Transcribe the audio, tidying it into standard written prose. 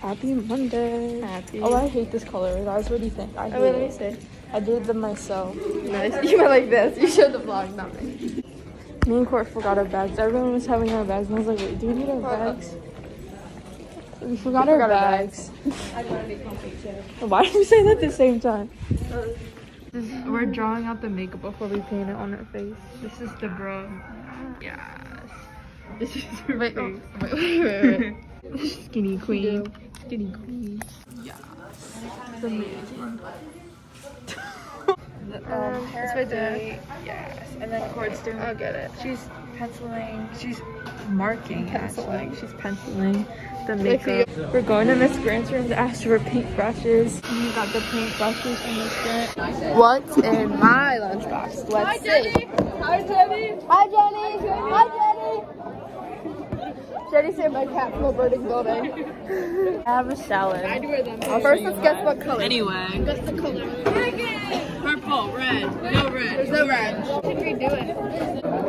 Happy Monday. Happy. Oh, I hate this color, guys. What do you think? I hate Let me it. see. I did them myself. Nice. You went like this. You showed the vlog, not me. Me and Court forgot our bags. Everyone was having our bags, and I was like, wait, do we need our bags? We forgot our bags. Why did we say that at the same time? We're drawing out the makeup before we paint it on her face. This is the bro. Yes. This is her face. Wait. Skinny queen. Skinny queen. Yes. It's amazing. This way to Yes. And then Court's doing. I'll get it. She's penciling. She's marking. Penciling. Actually. She's penciling the makeup. We're going to Miss Grant's room to ask for paintbrushes. We got the paintbrushes from Miss Grant. What's in my lunchbox? Let's see. Hi, Jenny. Hi, Jenny. Hi, Jenny. Jenny saved my cat from a burning building. I have a salad. First, let's guess what color. Anyway. Guess the color. Purple, red, no red. There's no red. What should we do it?